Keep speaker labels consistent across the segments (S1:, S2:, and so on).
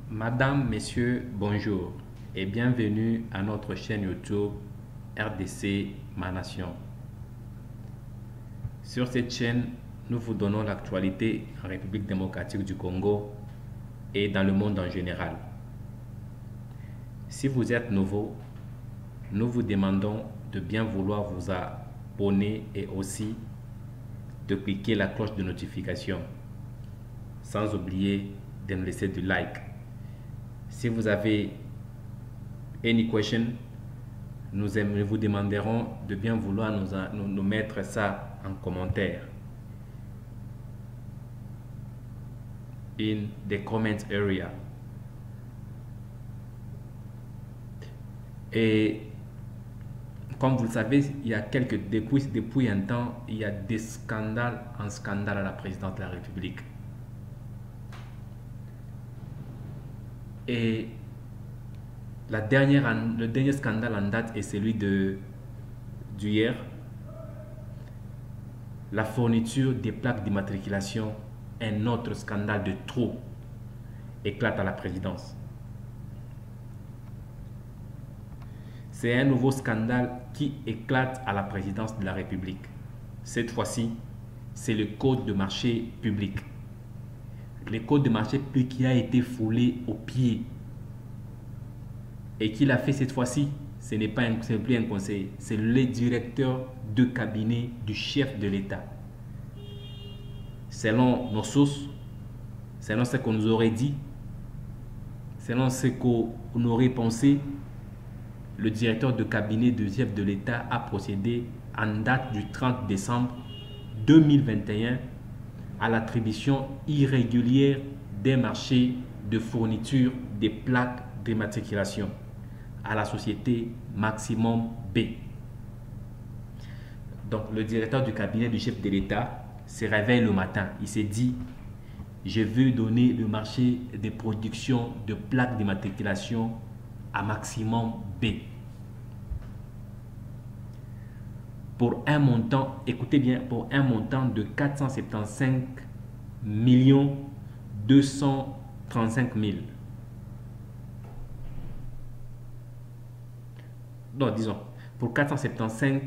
S1: Madame, Messieurs, bonjour et bienvenue à notre chaîne YouTube RDC Ma Nation. Sur cette chaîne, nous vous donnons l'actualité en République démocratique du Congo et dans le monde en général. Si vous êtes nouveau, nous vous demandons de bien vouloir vous abonner et aussi de cliquer la cloche de notification, sans oublier de nous laisser du like. Si vous avez any question, nous vous demanderons de bien vouloir nous mettre ça en commentaire. In the comment area. Et comme vous le savez, il y a depuis un temps, il y a des scandales en scandale à la présidence de la République. Et le dernier scandale en date est celui d'hier, la fourniture des plaques d'immatriculation. Un autre scandale de trop éclate à la présidence. C'est un nouveau scandale qui éclate à la présidence de la République. Cette fois-ci, c'est le code de marché public. Le code de marché public qui a été foulé au pied. Et qui l'a fait cette fois-ci, ce n'est plus un conseiller, c'est le directeur de cabinet du chef de l'État. Selon nos sources, selon ce qu'on nous aurait dit, selon ce qu'on aurait pensé, le directeur de cabinet du chef de l'État a procédé en date du 30 décembre 2021 à l'attribution irrégulière des marchés de fourniture des plaques d'immatriculation à la société Maximum B. Donc le directeur du cabinet du chef de l'État se réveille le matin. Il s'est dit, je veux donner le marché de production de plaques d'immatriculation à Maximum B. Pour un montant, écoutez bien, pour un montant de 475 235 000. Non, disons, pour 475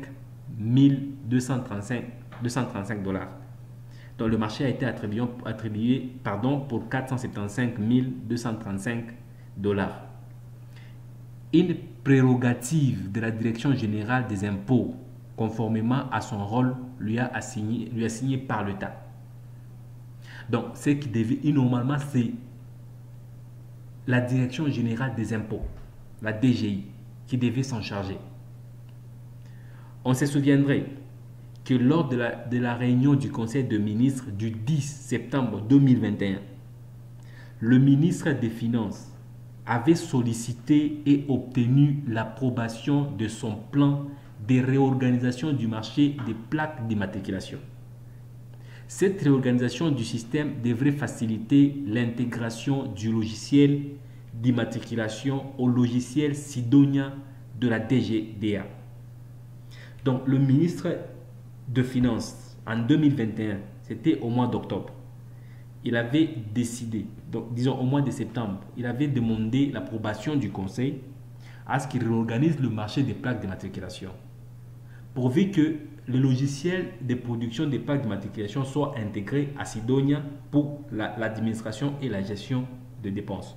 S1: 235 dollars. Donc le marché a été attribué pour 475 235 dollars. Une prérogative de la Direction générale des impôts, conformément à son rôle, lui a assigné par l'État. Donc, ce qui devait, normalement, c'est la Direction générale des impôts, la DGI, qui devait s'en charger. On se souviendrait que lors de la réunion du Conseil des ministres du 10 septembre 2021, le ministre des Finances avait sollicité et obtenu l'approbation de son plan de réorganisation du marché des plaques d'immatriculation. Cette réorganisation du système devrait faciliter l'intégration du logiciel d'immatriculation au logiciel Sidonia de la DGDA. Donc le ministre de Finances en 2021, c'était au mois d'octobre, il avait décidé, donc disons au mois de septembre, il avait demandé l'approbation du Conseil à ce qu'il réorganise le marché des plaques d'immatriculation, pourvu que le logiciel de production des plaques d'immatriculation soit intégré à Sidonia pour l'administration et la gestion des dépenses.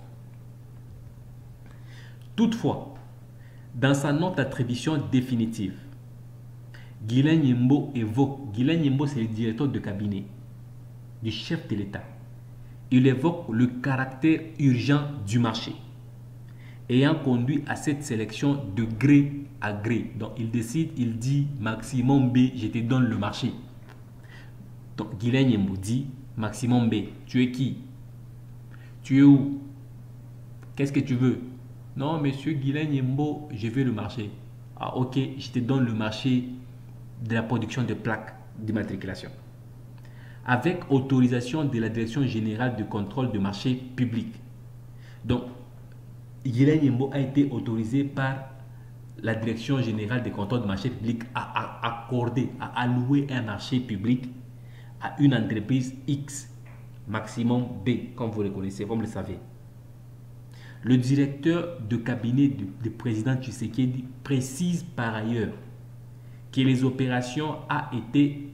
S1: Toutefois, dans sa note d'attribution définitive, Guilain Yembo évoque, Guilain Yembo c'est le directeur de cabinet du chef de l'État, il évoque le caractère urgent du marché ayant conduit à cette sélection de gré à gré. Donc il décide, il dit Maximum B, je te donne le marché. Donc Guilain Yembo dit Maximum B, tu es qui? Tu es où? Qu'est-ce que tu veux? Non, monsieur Guilain Yembo, je veux le marché. Ah ok, je te donne le marché de la production de plaques d'immatriculation. Avec autorisation de la Direction générale de contrôle de marché public. Donc, Guilain Yembo a été autorisé par la Direction générale de contrôle de marché public à accorder, à allouer un marché public à une entreprise X, Maximum B, comme vous le connaissez, comme vous le savez. Le directeur de cabinet du président Tshisekedi précise par ailleurs que l'opération a été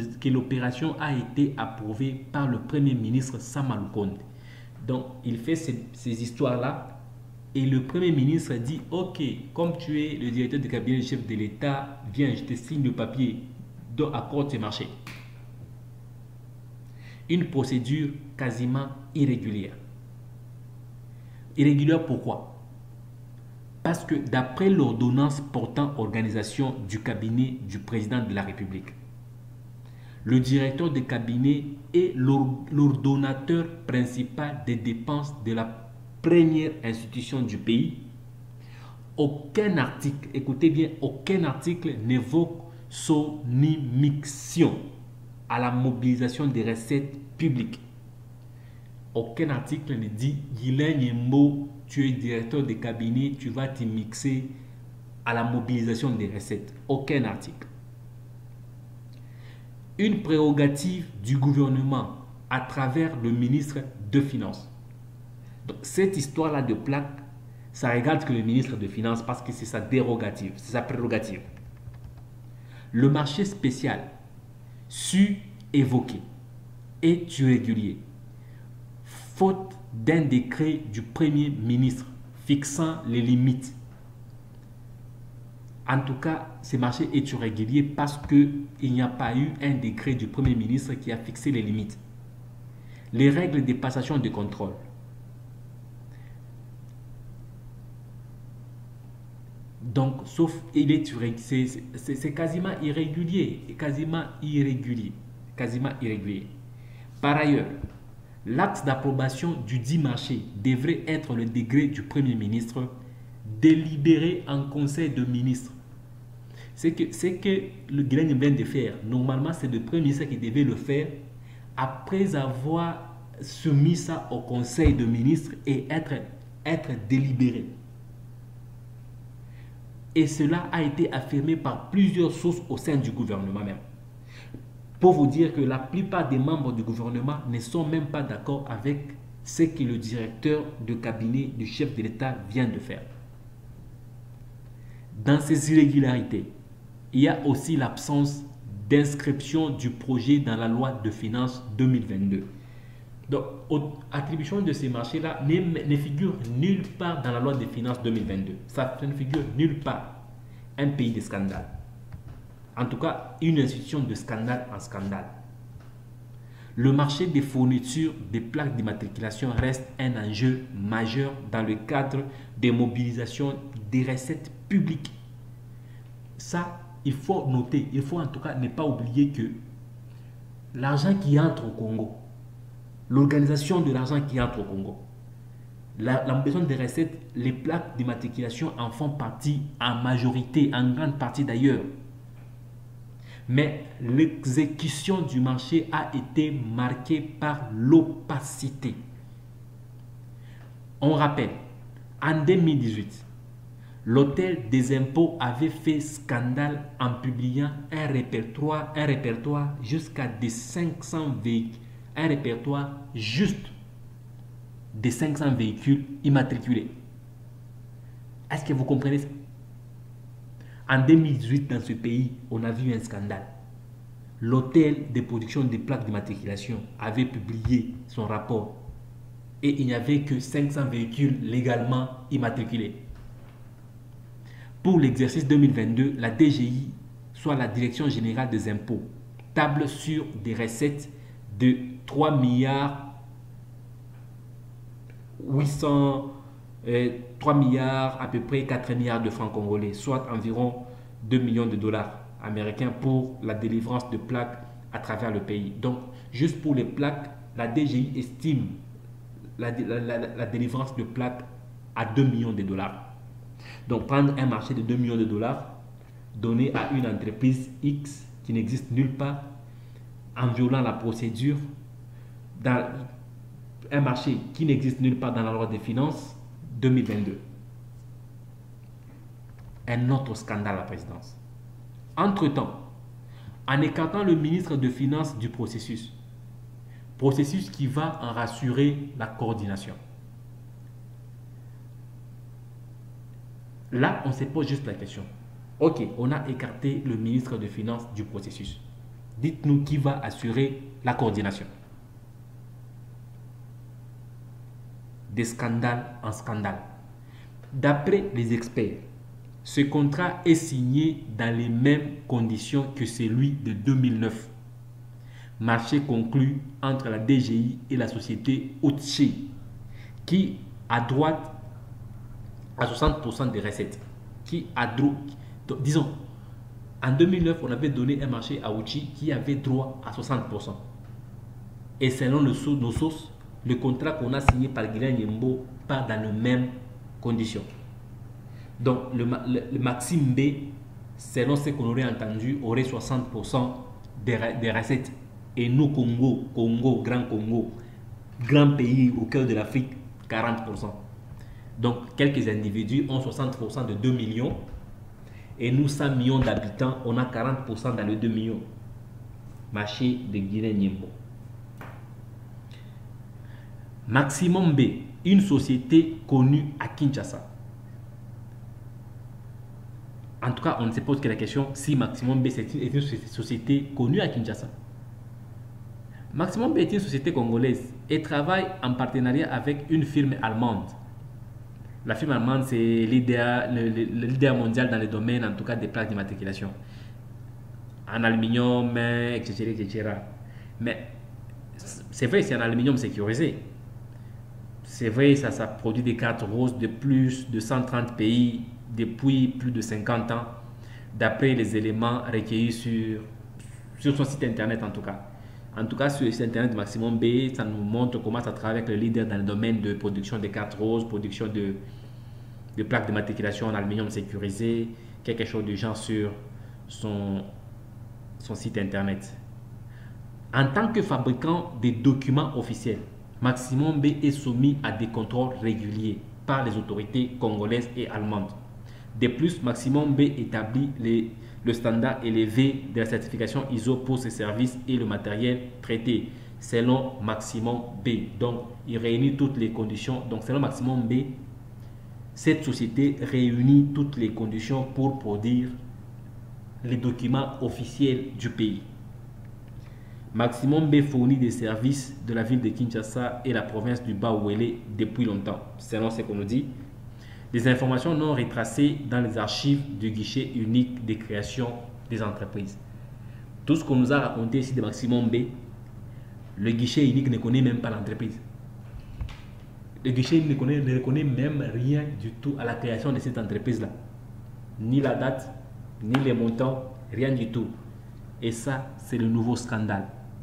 S1: approuvée par le Premier ministre Sama Lukonde. Donc, il fait ces histoires-là et le Premier ministre dit « Ok, comme tu es le directeur de cabinet du chef de l'État, viens, je te signe le papier, donc accorde tes marchés. » Une procédure quasiment irrégulière. Irrégulière pourquoi? Parce que d'après l'ordonnance portant organisation du cabinet du président de la République, le directeur de cabinet est l'ordonnateur principal des dépenses de la première institution du pays. Aucun article, écoutez bien, aucun article n'évoque son immixtion à la mobilisation des recettes publiques. Aucun article ne dit Ghislain Yembo, tu es directeur de cabinet, tu vas t'immiscer à la mobilisation des recettes. Aucun article. Une prérogative du gouvernement à travers le ministre de Finances. Donc, cette histoire-là de plaque, ça regarde que le ministre de Finances parce que c'est sa dérogative, c'est sa prérogative. Le marché spécial, évoqué, est irrégulier, faute d'un décret du Premier ministre fixant les limites. En tout cas, ce marché est irrégulier parce qu'il n'y a pas eu un décret du Premier ministre qui a fixé les limites. Les règles de passation de contrôle. Donc, sauf, c'est quasiment irrégulier, quasiment irrégulier. Par ailleurs, l'acte d'approbation du dit marché devrait être le décret du Premier ministre délibéré en Conseil de ministres. C'est que le Ghislain vient de faire. Normalement, c'est le Premier ministre qui devait le faire après avoir soumis ça au Conseil de ministres et être délibéré. Et cela a été affirmé par plusieurs sources au sein du gouvernement même. Pour vous dire que la plupart des membres du gouvernement ne sont même pas d'accord avec ce que le directeur de cabinet du chef de l'État vient de faire. Dans ces irrégularités, il y a aussi l'absence d'inscription du projet dans la loi de finances 2022. Donc, l'attribution de ces marchés-là ne figure nulle part dans la loi de finances 2022. Ça ne figure nulle part. Un pays de scandale. En tout cas, une institution de scandale en scandale. Le marché des fournitures des plaques d'immatriculation reste un enjeu majeur dans le cadre des mobilisations des recettes publiques. Ça, il faut noter, il faut en tout cas ne pas oublier que l'argent qui entre au Congo, l'organisation de l'argent qui entre au Congo, la mobilisation des recettes, les plaques d'immatriculation en font partie en majorité, en grande partie d'ailleurs. Mais l'exécution du marché a été marquée par l'opacité. On rappelle, en 2018, l'Hôtel des impôts avait fait scandale en publiant un répertoire jusqu'à des 500 véhicules, un répertoire juste des 500 véhicules immatriculés. Est-ce que vous comprenez ça? En 2018, dans ce pays, on a vu un scandale. L'hôtel de production des plaques d'immatriculation avait publié son rapport et il n'y avait que 500 véhicules légalement immatriculés. Pour l'exercice 2022, la DGI, soit la Direction Générale des Impôts, table sur des recettes de 3 milliards 3 milliards, à peu près 4 milliards de francs congolais, soit environ 2 millions de dollars américains pour la délivrance de plaques à travers le pays. Donc, juste pour les plaques, la DGI estime la délivrance de plaques à 2 millions de dollars. Donc, prendre un marché de 2 millions de dollars, donner à une entreprise X qui n'existe nulle part, en violant la procédure, dans un marché qui n'existe nulle part dans la loi des finances 2022. Un autre scandale à la présidence. Entre-temps, en écartant le ministre de Finances du processus qui va en rassurer la coordination, Là, on se pose juste la question. Ok, on a écarté le ministre des Finances du processus. Dites-nous qui va assurer la coordination. Des scandales en scandale. D'après les experts, ce contrat est signé dans les mêmes conditions que celui de 2009. Marché conclu entre la DGI et la société Otche, qui a droit à 60% des recettes. Disons, en 2009, on avait donné un marché à Otche qui avait droit à 60%. Et selon nos sources, le contrat qu'on a signé par Guilain Yembo part dans les mêmes conditions. Donc, le Maxime B, selon ce qu'on aurait entendu, aurait 60% des recettes. Et nous, grand pays au cœur de l'Afrique, 40%. Donc, quelques individus ont 60% de 2 millions. Et nous, 100 millions d'habitants, on a 40% dans les 2 millions. Marché de Guinée-Niembo. Maximum B, une société connue à Kinshasa. En tout cas, on ne se pose que la question si Maximum B est une société connue à Kinshasa. Maximum B est une société congolaise et travaille en partenariat avec une firme allemande. La firme allemande, c'est le leader mondial dans le domaine, en tout cas, des plaques d'immatriculation. En aluminium, etc., etc. Mais c'est vrai, c'est en aluminium sécurisé. C'est vrai, ça produit des cartes roses de plus de 130 pays depuis plus de 50 ans, d'après les éléments recueillis sur son site internet en tout cas. En tout cas, sur le site internet de Maximum B, ça nous montre comment ça travaille avec le leader dans le domaine de production de cartes roses, production de plaques de matriculation en aluminium sécurisé, quelque chose de genre sur son site internet. En tant que fabricant des documents officiels, Maximum B est soumis à des contrôles réguliers par les autorités congolaises et allemandes. De plus, Maximum B établit le standard élevé de la certification ISO pour ses services et le matériel traité selon Maximum B. Donc, il réunit toutes les conditions. Donc, selon Maximum B, cette société réunit toutes les conditions pour produire les documents officiels du pays. Maximum B fournit des services de la ville de Kinshasa et la province du Bas-Ouélé depuis longtemps, selon ce qu'on nous dit. Des informations non retracées dans les archives du guichet unique des créations des entreprises. Tout ce qu'on nous a raconté ici de Maximum B, le guichet unique ne connaît même pas l'entreprise. Le guichet unique ne connaît même rien du tout à la création de cette entreprise-là. Ni la date, ni les montants, rien du tout. Et ça, c'est le nouveau scandale.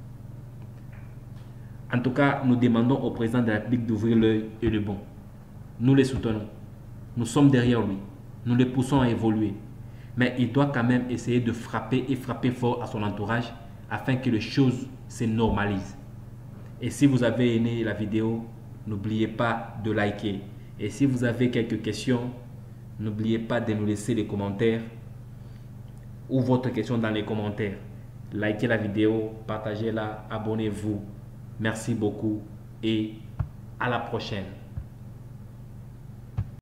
S1: En tout cas, nous demandons au président de la République d'ouvrir l'œil et le bon. Nous les soutenons. Nous sommes derrière lui. Nous les poussons à évoluer. Mais il doit quand même essayer de frapper et frapper fort à son entourage afin que les choses se normalisent. Et si vous avez aimé la vidéo, n'oubliez pas de liker. Et si vous avez quelques questions, n'oubliez pas de nous laisser les commentaires ou votre question dans les commentaires. Likez la vidéo, partagez-la, abonnez-vous. Merci beaucoup et à la prochaine.